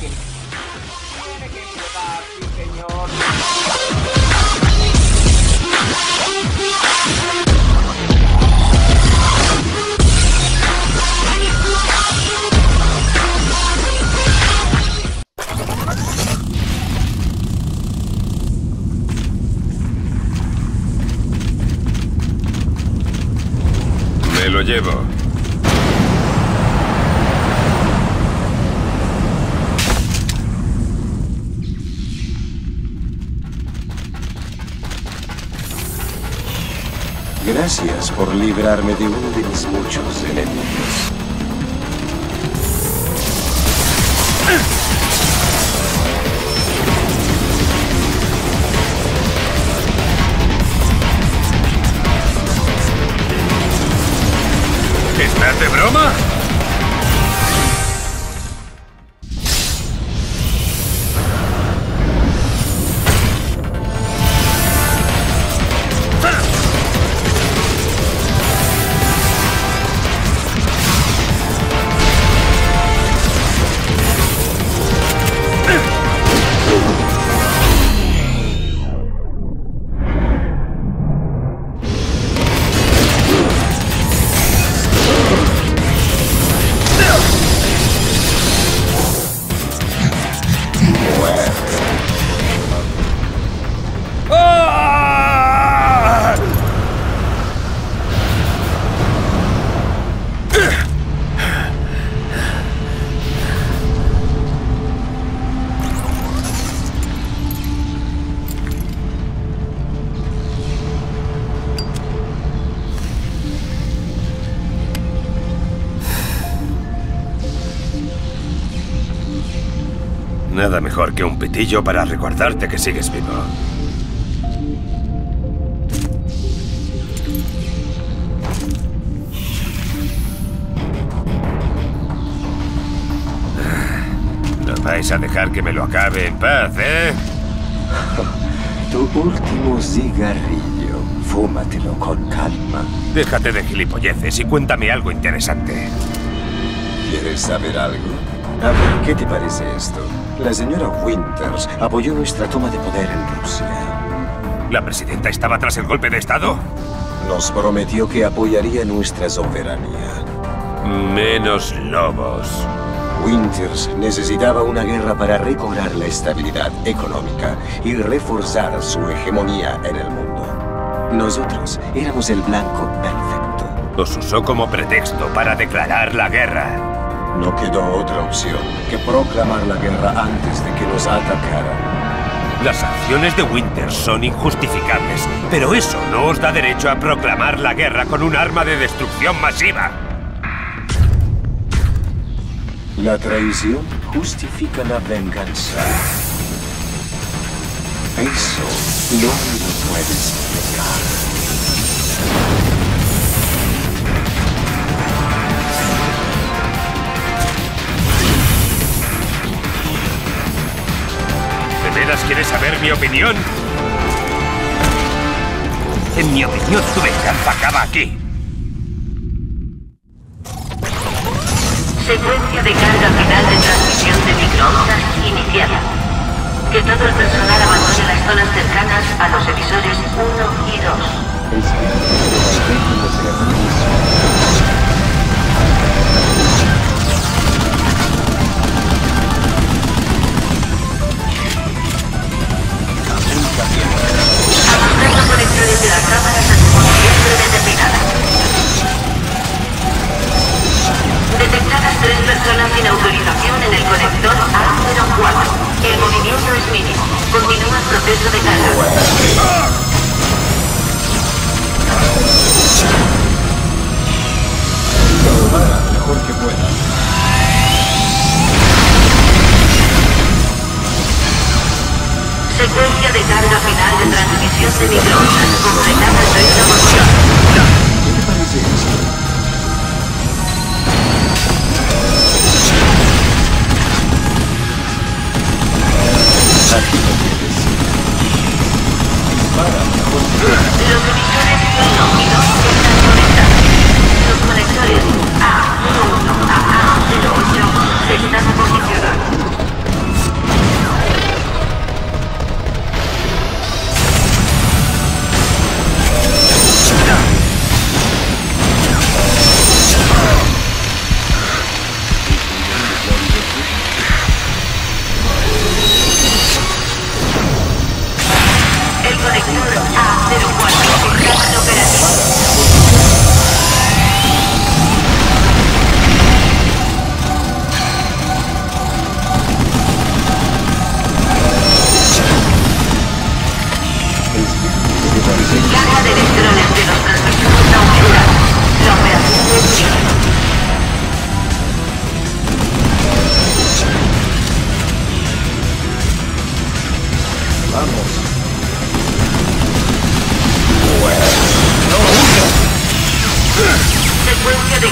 Tiene que explotar, sí, señor. Me lo llevo. Gracias por librarme de uno de mis muchos enemigos. ¿Estás de broma? Nada mejor que un pitillo para recordarte que sigues vivo. No vais a dejar que me lo acabe en paz, ¿eh? Tu último cigarrillo. Fúmatelo con calma. Déjate de gilipolleces y cuéntame algo interesante. ¿Quieres saber algo? A ver, ¿qué te parece esto? La señora Winters apoyó nuestra toma de poder en Rusia. ¿La presidenta estaba tras el golpe de Estado? Nos prometió que apoyaría nuestra soberanía. Menos lobos. Winters necesitaba una guerra para recobrar la estabilidad económica y reforzar su hegemonía en el mundo. Nosotros éramos el blanco perfecto. Los usó como pretexto para declarar la guerra. No quedó otra opción que proclamar la guerra antes de que nos atacaran. Las acciones de Winters son injustificables, pero eso no os da derecho a proclamar la guerra con un arma de destrucción masiva. La traición justifica la venganza. Eso no lo puedes negar. ¿De veras quieres saber mi opinión? En mi opinión, tu venganza acaba aquí. Secuencia de carga final de transmisión de microondas iniciada. Que todo el personal abandone las zonas cercanas a los emisores 1 y 2. Ajustar los conectores de las cámaras a su posición predeterminada. Detectadas 3 personas sin autorización en el conector A04. El movimiento es mínimo. Continúa el proceso de carga. Lo hará mejor que pueda. Secuencia de carga final de transmisión de microondas completada al 30%. ¿Qué te parece esto? Aquí lo tienes. Dispara mejor que pueda. Los emisores 1 y 2 están conectados. Los conectores A01 a A08 se están posicionando.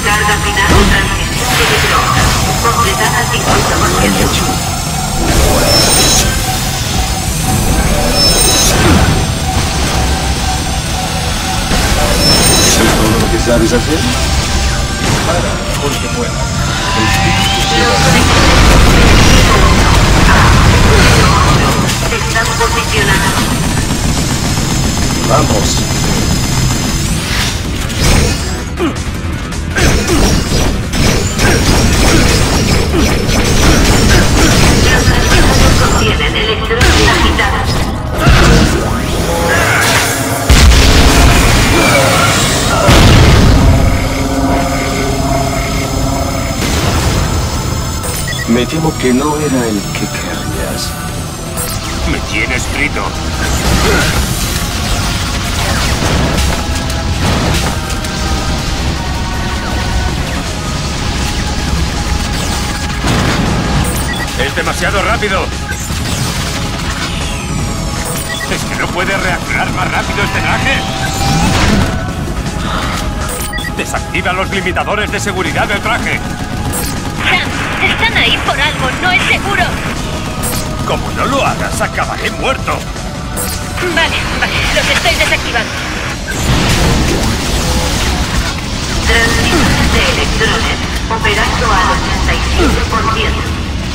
carga final de transmisión de microondas. Completada al 50%. ¿Es todo lo que sabes hacer? Para, porque puedas. Los conectores se están posicionando. Vamos. Los archivos contienen electrones agitados. Me temo que no era el que querías. Me tienes frito. ¡Es demasiado rápido! ¿Es que no puede reaccionar más rápido este traje? Desactiva los limitadores de seguridad del traje. Sam, están ahí por algo, no es seguro. Como no lo hagas, acabaré muerto. Vale, los estoy desactivando. Transmisores de electrones operando al 87%.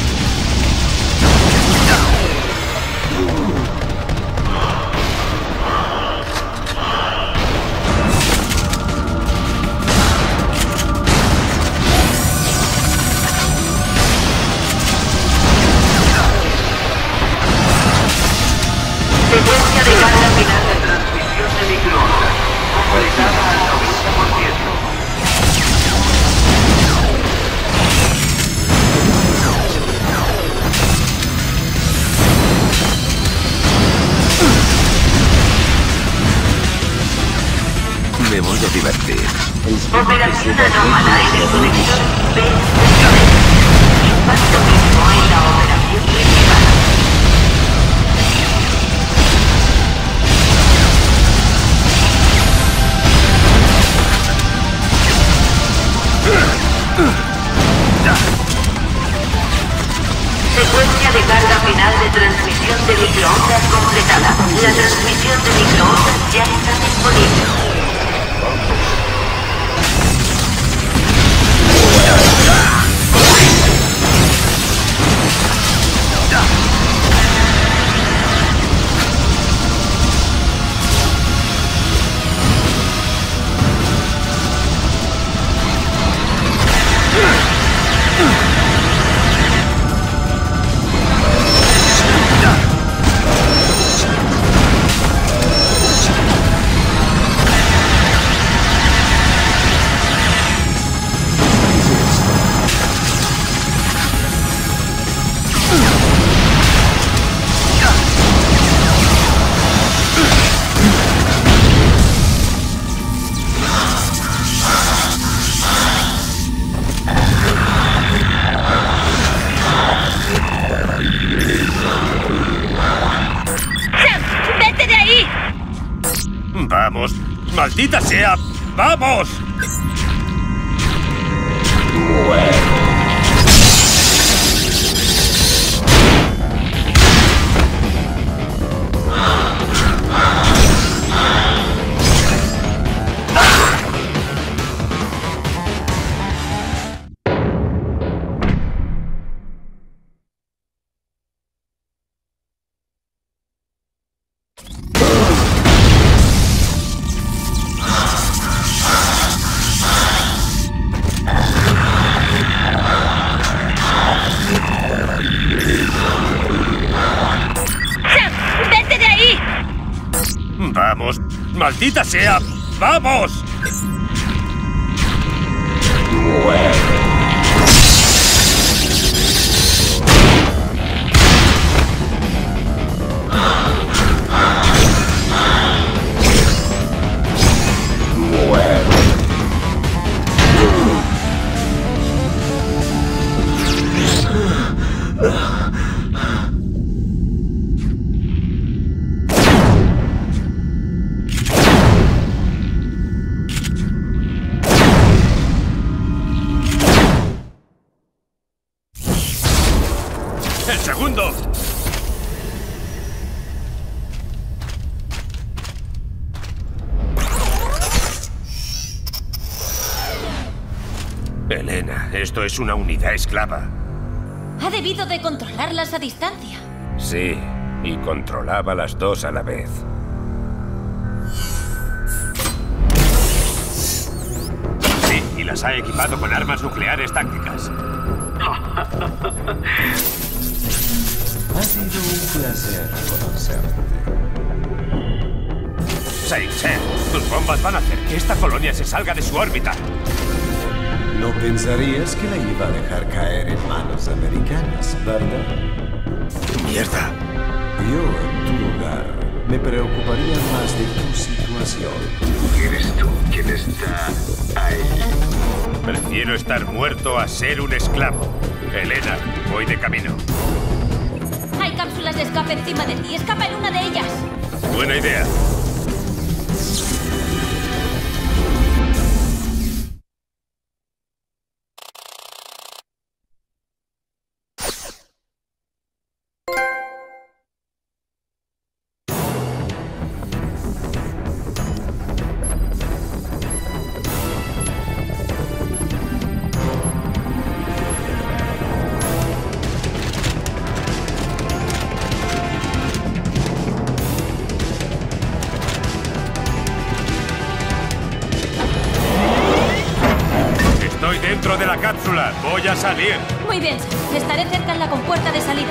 Secuencia de carga final de transmisión de microondas. Completada al 90%. Me voy a divertir. Operación anómala en el conector B. Impacto mínimo en la operación principal. Secuencia de carga final de transmisión de microondas completada. La transmisión de microondas ya está disponible. ¡Vamos! ¡Maldita sea! ¡Vamos! ¡Vamos! ¡Maldita sea! ¡Vamos! ¡El segundo! Elena, esto es una unidad esclava. Ha debido de controlarlas a distancia. Sí, y controlaba las dos a la vez. Sí, y las ha equipado con armas nucleares tácticas. Ha sido un placer conocerte. Saint-Ser, tus bombas van a hacer que esta colonia se salga de su órbita. No pensarías que la iba a dejar caer en manos americanas, ¿verdad? ¡Mierda! Yo, en tu lugar, me preocuparía más de tu situación. Eres tú quien está ahí. Prefiero estar muerto a ser un esclavo. Elena, voy de camino. Hay cápsulas de escape encima de ti. Escapa en una de ellas. Buena idea. Estoy dentro de la cápsula. Voy a salir. Muy bien, Sam. Estaré cerca en la compuerta de salida.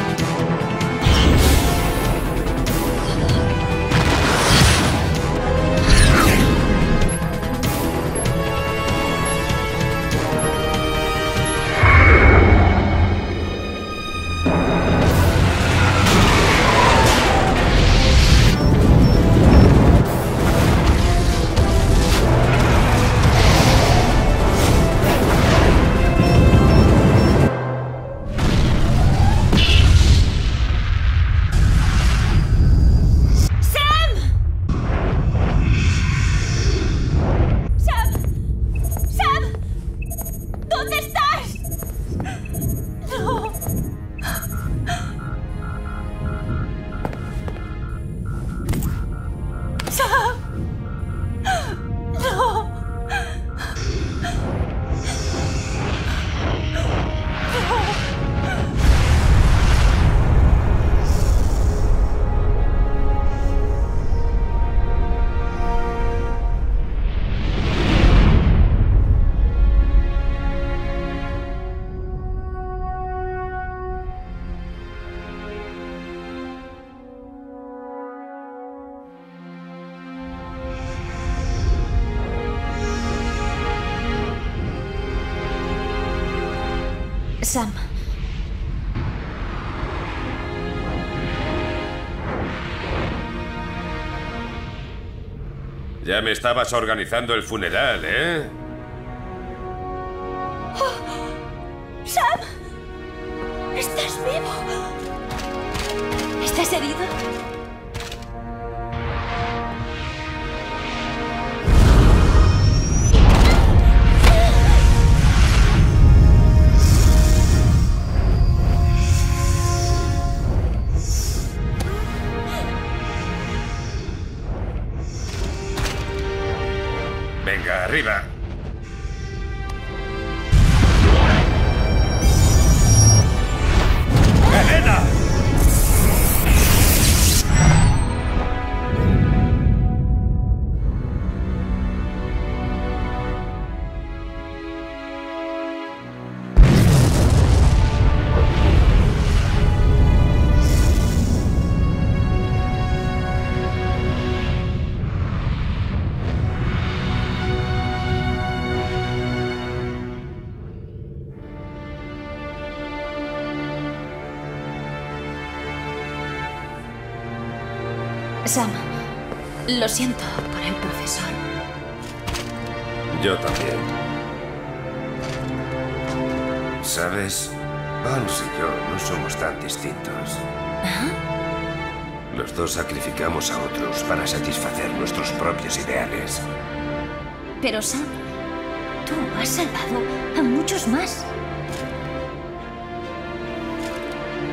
Sam. Ya me estabas organizando el funeral, ¿eh? ¡Sam! ¡Estás vivo! ¿Estás herido? Venga, arriba. ¡Elena! Sam, lo siento por el profesor. Yo también. ¿Sabes? Vance y yo no somos tan distintos. Los dos sacrificamos a otros para satisfacer nuestros propios ideales. Pero Sam, tú has salvado a muchos más.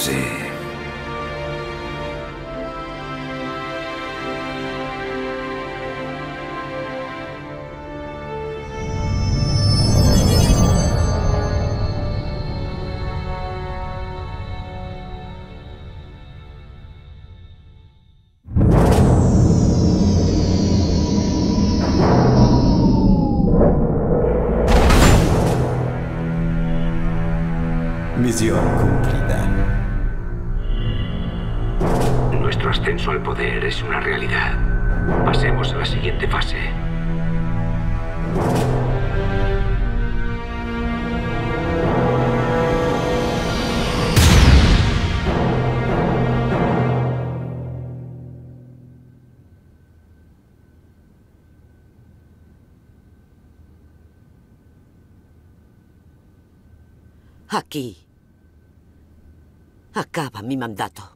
Sí. Misión cumplida. Nuestro ascenso al poder es una realidad. Pasemos a la siguiente fase. Aquí acaba mi mandato.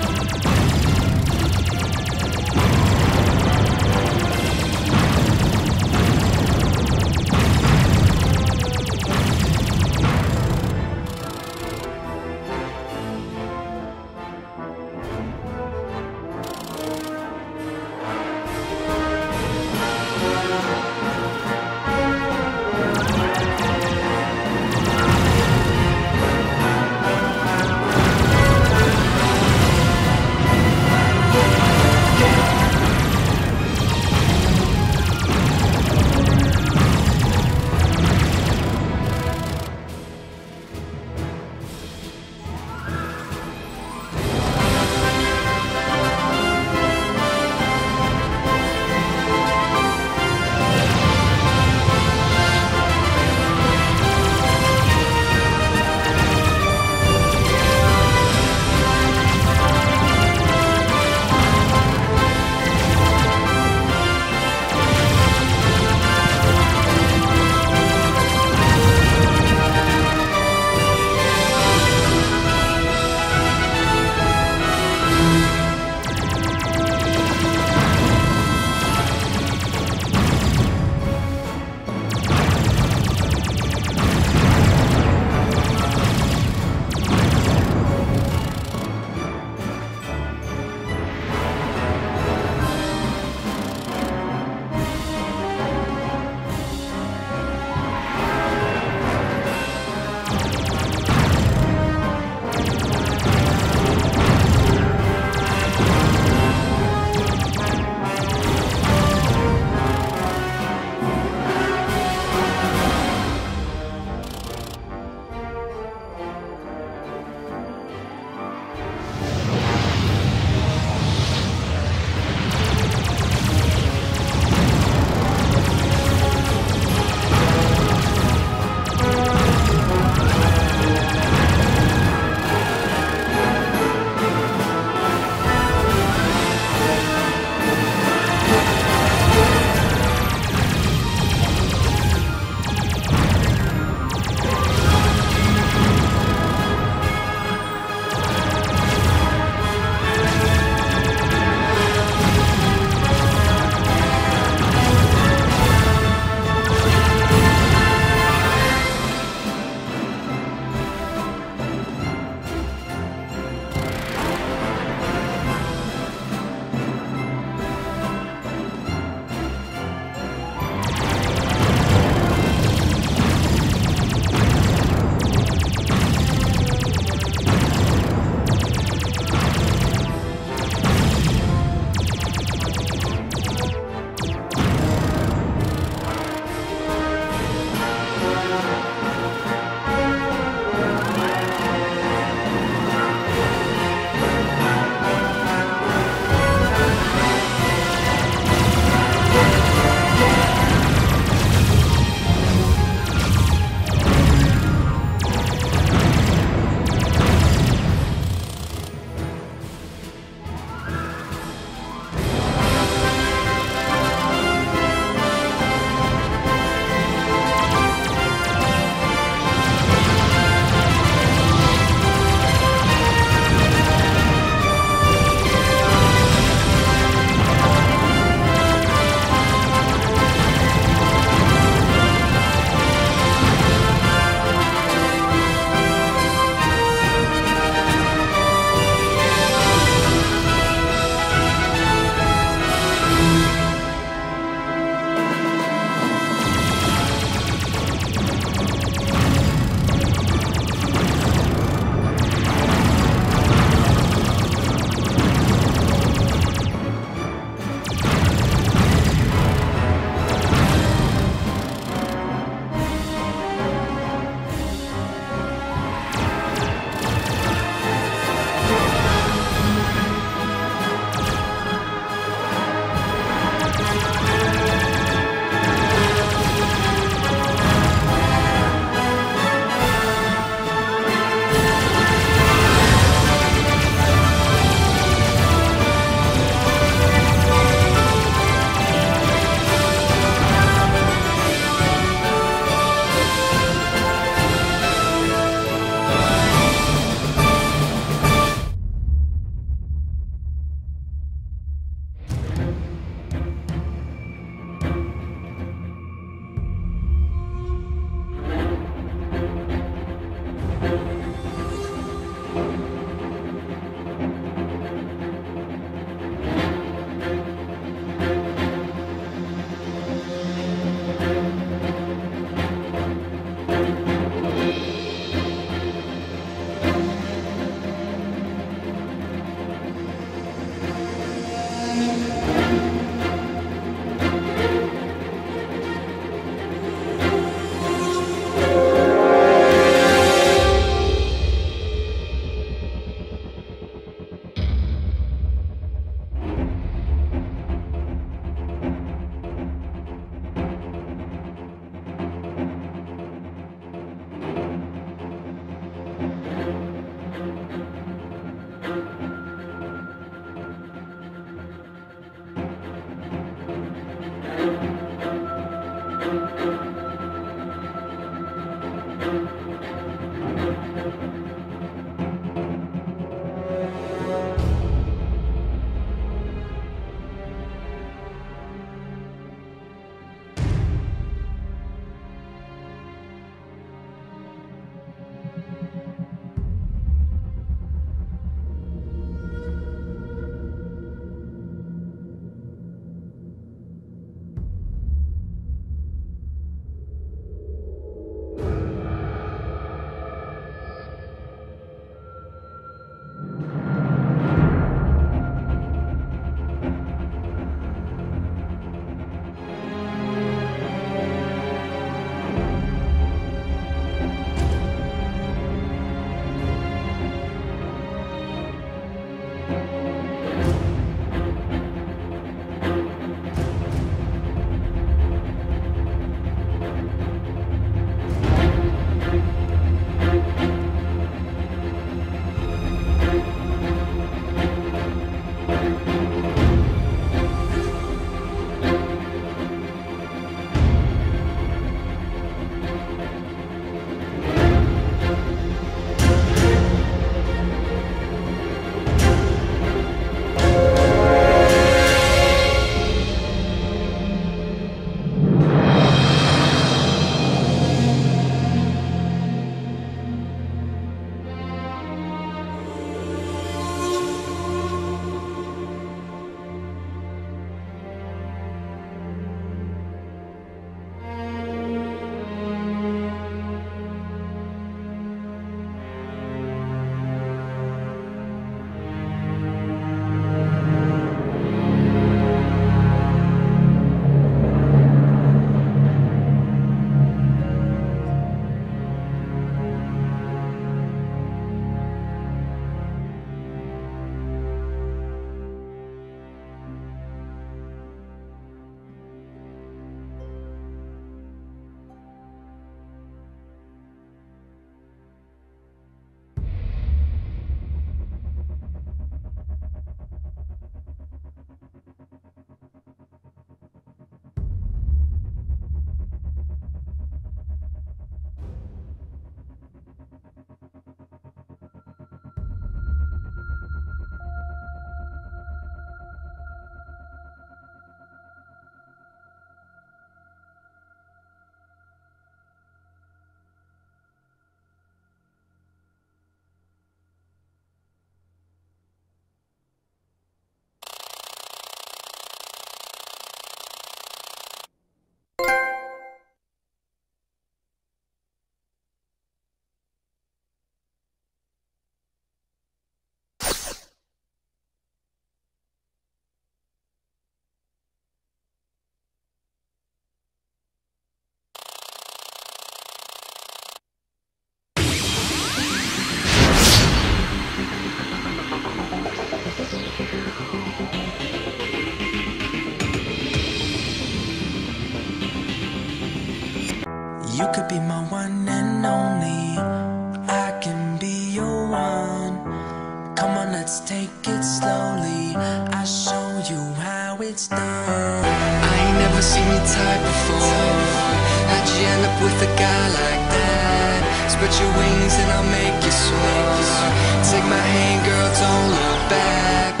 You could be my one and only. I can be your one. Come on, let's take it slowly. I'll show you how it's done. I ain't never seen your type before. How'd you end up with a guy like that? Spread your wings and I'll make you soar. Take my hand, girl, don't look back.